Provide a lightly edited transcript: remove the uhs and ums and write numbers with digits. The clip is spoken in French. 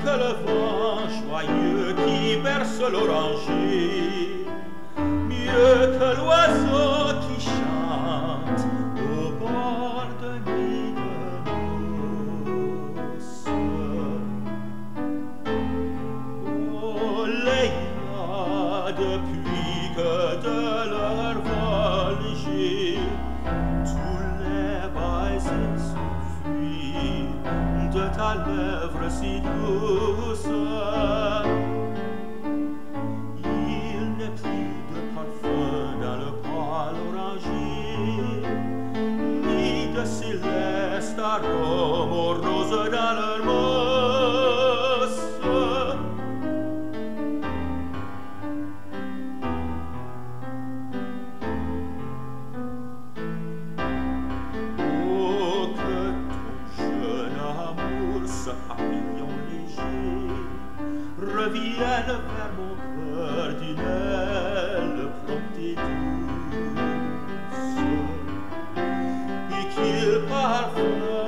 que le vent joyeux qui berce l'oranger, mieux que l'oiseau qui chante au bord de nid de mousse. Oh, Leila, depuis que de leur vol j'ai tous les baisers s'enfuient de ta lèvre si douce, il n'est plus de parfum dans le pâle orangé, ni de céleste arôme aux roses dans leur mousse. Oh, que ton jeune amour, ce papillon léger, revienne vers mon cœur d'une aile prompte et douce, et qu'il parfum